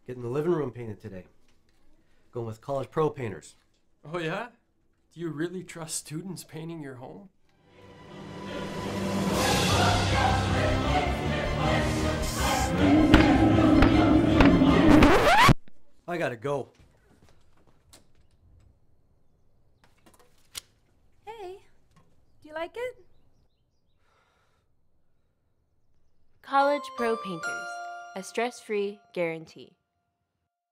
Getting the living room painted today. Going with college pro painters. Oh yeah? Do you really trust students painting your home? I gotta go. Hey, do you like it? College Pro Painters, a stress-free guarantee.